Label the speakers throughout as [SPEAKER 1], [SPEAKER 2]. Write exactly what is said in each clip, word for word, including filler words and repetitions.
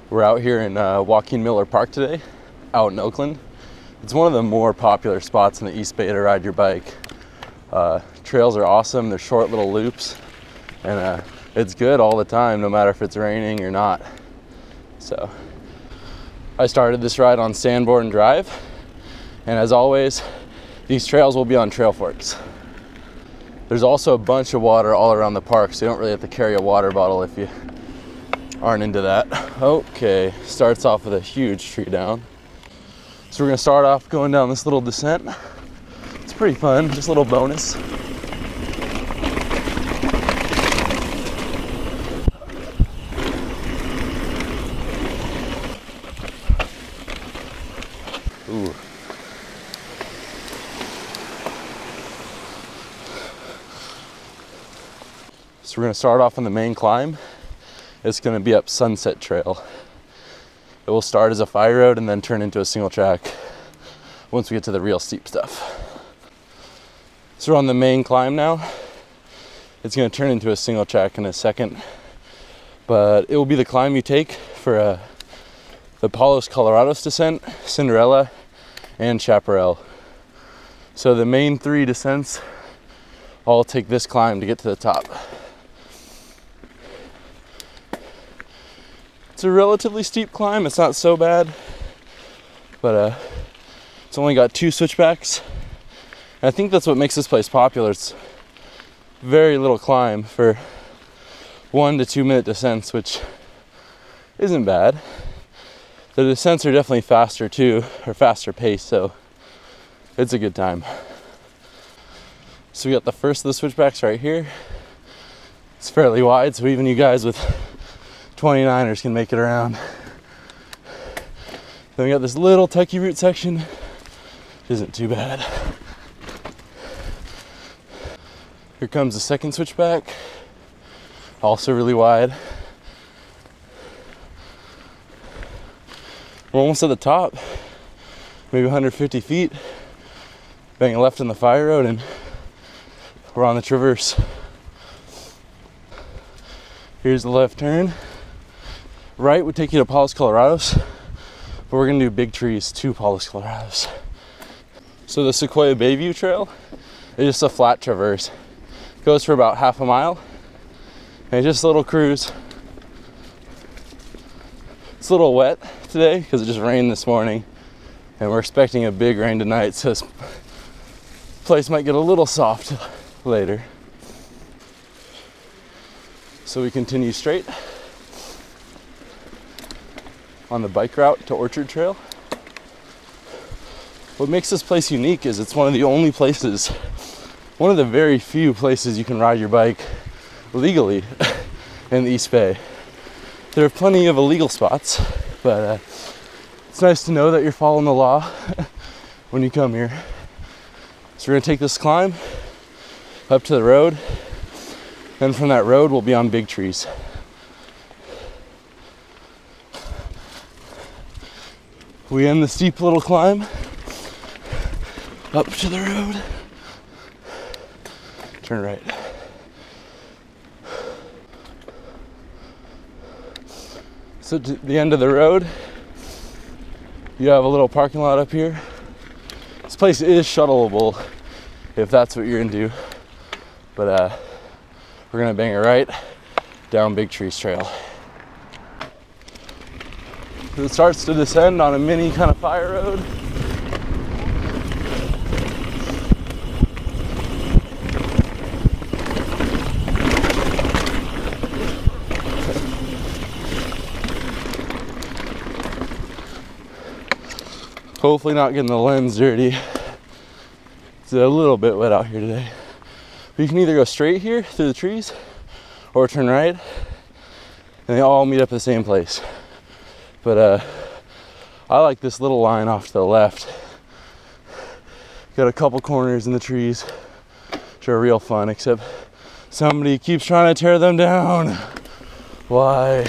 [SPEAKER 1] We're out here in uh, Joaquin Miller Park today, out in Oakland. It's one of the more popular spots in the East Bay to ride your bike. Uh, trails are awesome, they're short little loops, and uh, it's good all the time, no matter if it's raining or not. So, I started this ride on Sanborn Drive, and as always, these trails will be on trail forks. There's also a bunch of water all around the park, so you don't really have to carry a water bottle if you aren't into that. Okay, starts off with a huge tree down. So we're gonna start off going down this little descent. It's pretty fun, just a little bonus. Ooh. So we're gonna start off on the main climb. It's gonna be up Sunset Trail. It will start as a fire road and then turn into a single track once we get to the real steep stuff. So we're on the main climb now. It's gonna turn into a single track in a second, but it will be the climb you take for uh, the Palos Colorados descent, Cinderella, and Chaparral. So the main three descents all take this climb to get to the top. It's a relatively steep climb, it's not so bad, but uh, it's only got two switchbacks. And I think that's what makes this place popular. It's very little climb for one to two minute descents, which isn't bad. The descents are definitely faster too, or faster pace, so it's a good time. So we got the first of the switchbacks right here. It's fairly wide, so even you guys with twenty-niners can make it around. Then we got this little techie route section, which isn't too bad. Here comes the second switchback, also really wide. We're almost at the top, maybe one hundred fifty feet. Bang a left in the fire road and we're on the traverse. Here's the left turn. Right would take you to Palos Colorados, but we're gonna do big trees to Palos Colorados. So the Sequoia Bayview Trail is just a flat traverse. It goes for about half a mile, and just a little cruise. It's a little wet today because it just rained this morning, and we're expecting a big rain tonight, so this place might get a little soft later. So we continue straight on the bike route to Orchard Trail. What makes this place unique is it's one of the only places, one of the very few places you can ride your bike legally in the East Bay. There are plenty of illegal spots, but uh, it's nice to know that you're following the law when you come here. So we're gonna take this climb up to the road, and from that road we'll be on big trees. We end the steep little climb up to the road. Turn right. So to the end of the road, you have a little parking lot up here. This place is shuttleable if that's what you're into, but uh, we're gonna bang it right down Big Trees Trail. It starts to descend on a mini kind of fire road. Hopefully not getting the lens dirty. It's a little bit wet out here today. But you can either go straight here through the trees or turn right, and they all meet up at the same place. But uh, I like this little line off to the left. Got a couple corners in the trees, which are real fun, except somebody keeps trying to tear them down. Why?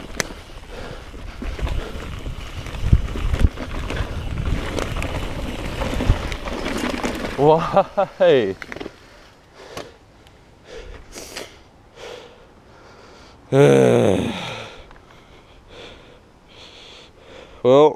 [SPEAKER 1] Why? Well,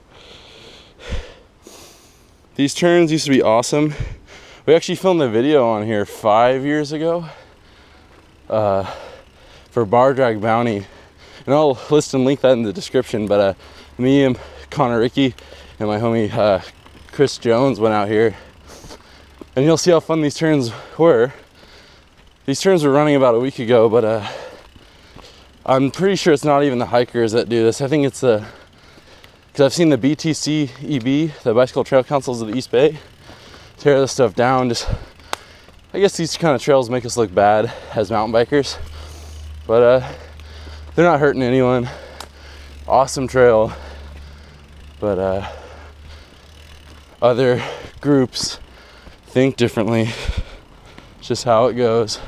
[SPEAKER 1] these turns used to be awesome. We actually filmed a video on here five years ago uh, for bar drag bounty, and I'll list and link that in the description. But uh, me and Connor Ricky and my homie uh, Chris Jones went out here, and you'll see how fun these turns were. These turns were running about a week ago, but uh, I'm pretty sure it's not even the hikers that do this. I think it's the, because I've seen the B T C E B, the Bicycle Trail Councils of the East Bay, tear this stuff down. Just, I guess these kind of trails make us look bad as mountain bikers, but uh, they're not hurting anyone. Awesome trail, but uh, other groups think differently. It's just how it goes.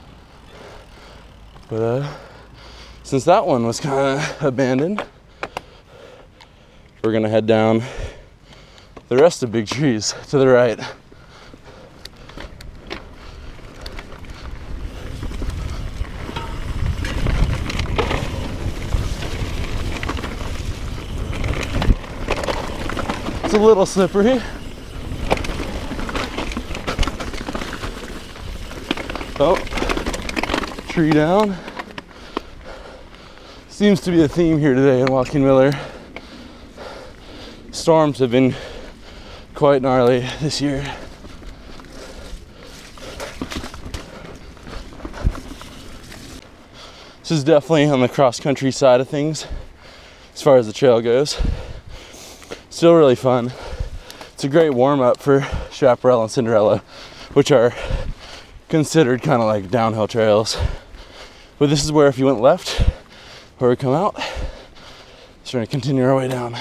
[SPEAKER 1] But uh, since that one was kind of abandoned, we're gonna head down the rest of Big Trees to the right. It's a little slippery. Oh, tree down. Seems to be a theme here today in Joaquin Miller. Storms have been quite gnarly this year. This is definitely on the cross-country side of things as far as the trail goes. Still really fun. It's a great warm-up for Chaparral and Cinderella, which are considered kind of like downhill trails. But this is where if you went left, where we come out, so we're gonna continue our way down.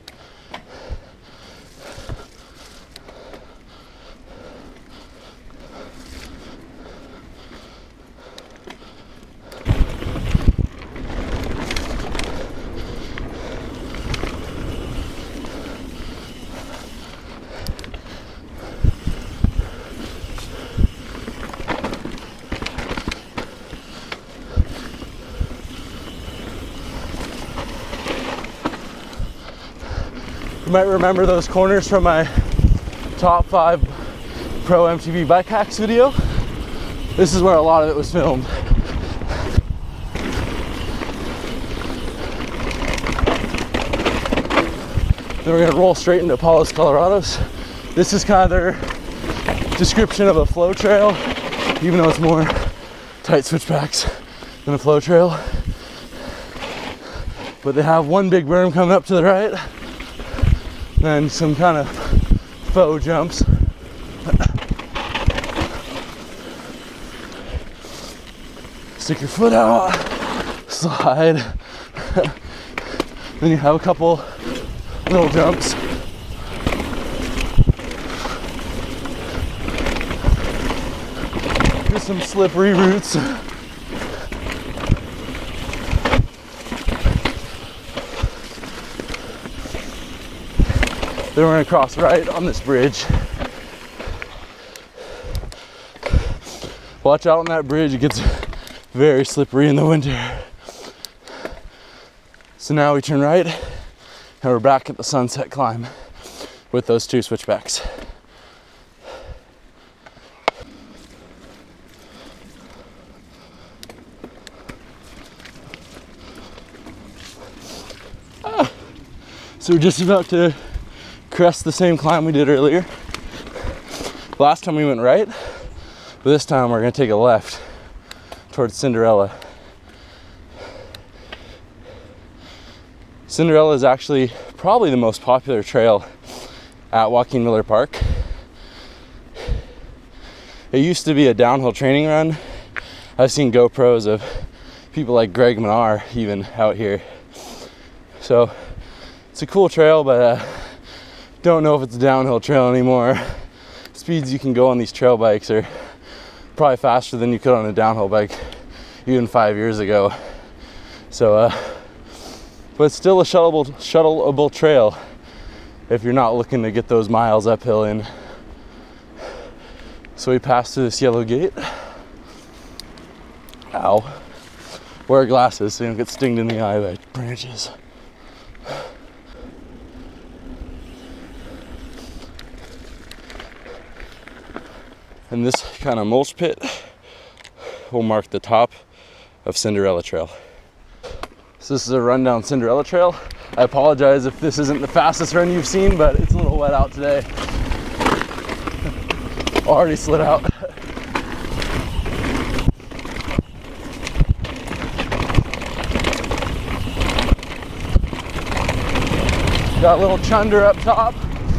[SPEAKER 1] You might remember those corners from my top five pro M T B bike hacks video. This is where a lot of it was filmed. Then we're gonna roll straight into Palos Colorados. This is kind of their description of a flow trail, even though it's more tight switchbacks than a flow trail. But they have one big berm coming up to the right, and some kind of faux jumps. Stick your foot out, slide. Then you have a couple little jumps. Just some slippery roots. Then we're gonna cross right on this bridge. Watch out on that bridge, it gets very slippery in the winter. So now we turn right, and we're back at the sunset climb with those two switchbacks. Ah. So we're just about to crest the same climb we did earlier. Last time we went right, but this time we're gonna take a left towards Cinderella. Cinderella is actually probably the most popular trail at Joaquin Miller Park. It used to be a downhill training run. I've seen GoPros of people like Greg Minar even out here. So it's a cool trail, but uh, don't know if it's a downhill trail anymore. Speeds you can go on these trail bikes are probably faster than you could on a downhill bike even five years ago. So, uh, but it's still a shuttleable, shuttleable trail if you're not looking to get those miles uphill in. So we pass through this yellow gate. Ow. Wear glasses so you don't get stinged in the eye by branches. And this kind of mulch pit will mark the top of Cinderella Trail. So this is a run down Cinderella Trail. I apologize if this isn't the fastest run you've seen, but it's a little wet out today. Already slid out. Got a little chunder up top.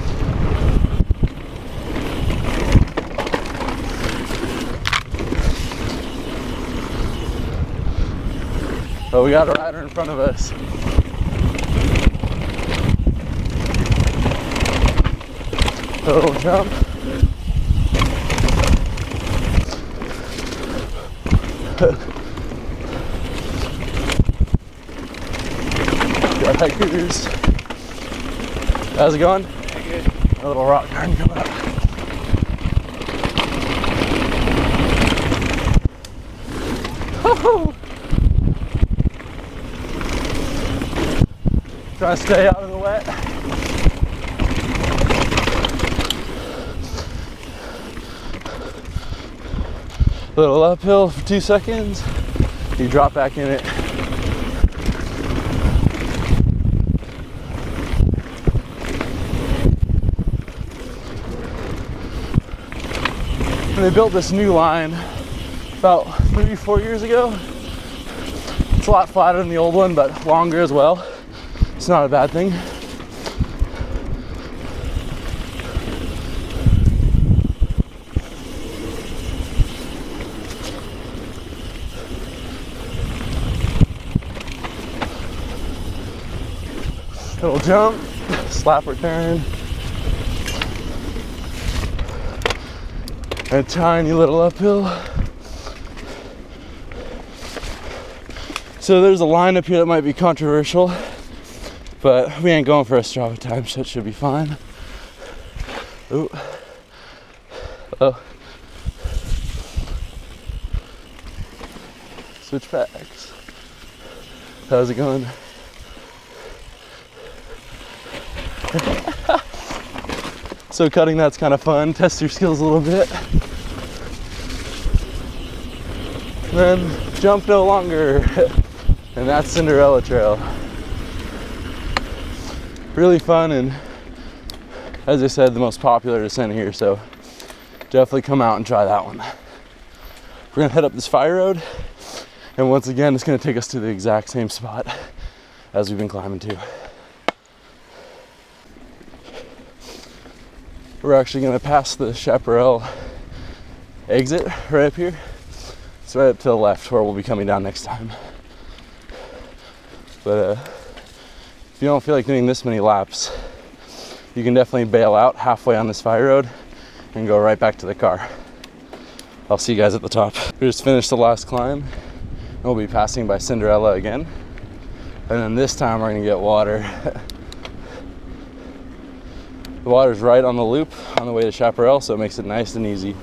[SPEAKER 1] Oh, we got a rider in front of us. A little jump. Got hikers. How's it going? Yeah, good. A little rock garden coming up. Woo-hoo! Trying to stay out of the wet. A little uphill for two seconds. You drop back in it. And they built this new line about three, four years ago. It's a lot flatter than the old one, but longer as well. It's not a bad thing. Little jump, slap return, and a tiny little uphill. So there's a line up here that might be controversial, but we ain't going for a Strava time, so it should be fine. Ooh. Oh. Switch backs. How's it going? So cutting that's kind of fun. Test your skills a little bit. And then jump no longer. And that's Cinderella Trail. Really fun, and as I said, the most popular descent here, so definitely come out and try that one. We're gonna head up this fire road, and once again, it's gonna take us to the exact same spot as we've been climbing to. We're actually gonna pass the Chaparral exit right up here. It's right up to the left where we'll be coming down next time. But uh, if you don't feel like doing this many laps, you can definitely bail out halfway on this fire road and go right back to the car. I'll see you guys at the top. We just finished the last climb, and we'll be passing by Cinderella again. And then this time we're gonna get water. The water's right on the loop on the way to Chaparral, so it makes it nice and easy.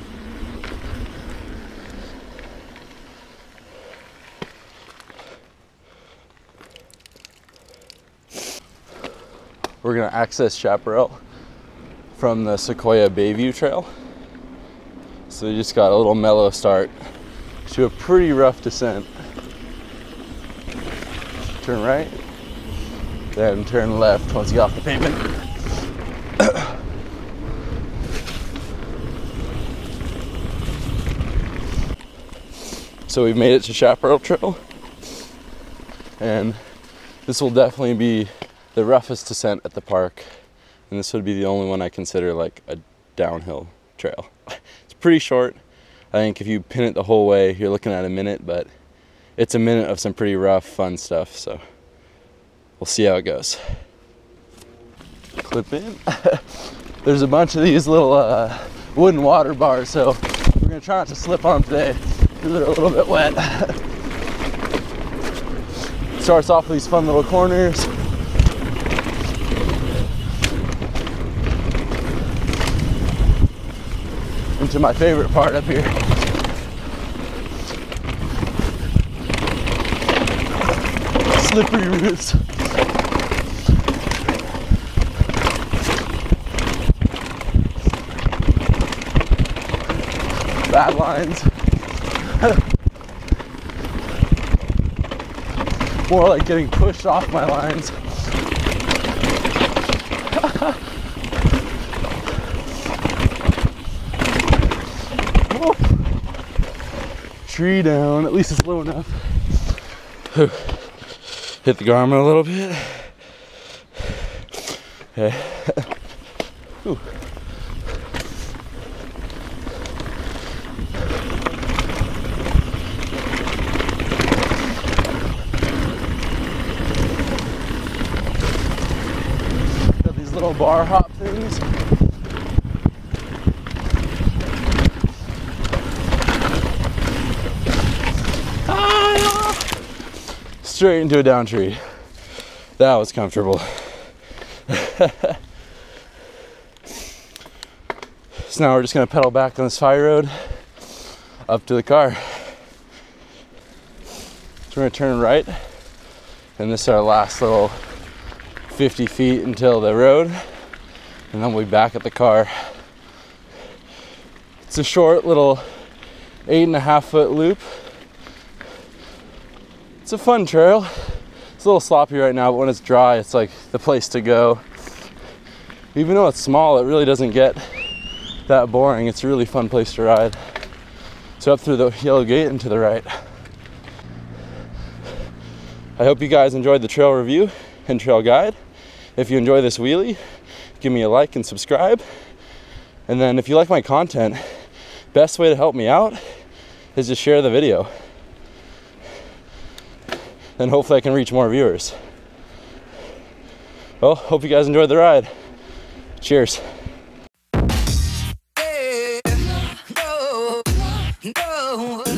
[SPEAKER 1] We're gonna access Chaparral from the Sequoia Bayview Trail. So we just got a little mellow start to a pretty rough descent. Turn right, then turn left once you get off the pavement. So we've made it to Chaparral Trail, and this will definitely be the roughest descent at the park, and this would be the only one I consider like a downhill trail. It's pretty short. I think if you pin it the whole way, you're looking at a minute, but it's a minute of some pretty rough, fun stuff, so we'll see how it goes. Clip in. There's a bunch of these little uh, wooden water bars, so we're gonna try not to slip on them today because they're a little bit wet. Starts off with these fun little corners. Into my favorite part up here. Slippery roots. bad lines. More like getting pushed off my lines. Tree down, at least it's low enough. Hit the Garmin a little bit. Okay. Ooh. Got these little bar hop things. Ah! Straight into a down tree. That was comfortable. So now we're just gonna pedal back on this fire road up to the car. So we're gonna turn right, and this is our last little fifty feet until the road, and then we'll be back at the car. It's a short little eight and a half foot loop. It's a fun trail. It's a little sloppy right now, but when it's dry, it's like the place to go. Even though it's small, it really doesn't get that boring. It's a really fun place to ride. So up through the yellow gate and to the right. I hope you guys enjoyed the trail review and trail guide. If you enjoy this wheelie, give me a like and subscribe. And then if you like my content, best way to help me out is to share the video. Then hopefully I can reach more viewers. Well, hope you guys enjoyed the ride. Cheers.
[SPEAKER 2] No, no, no.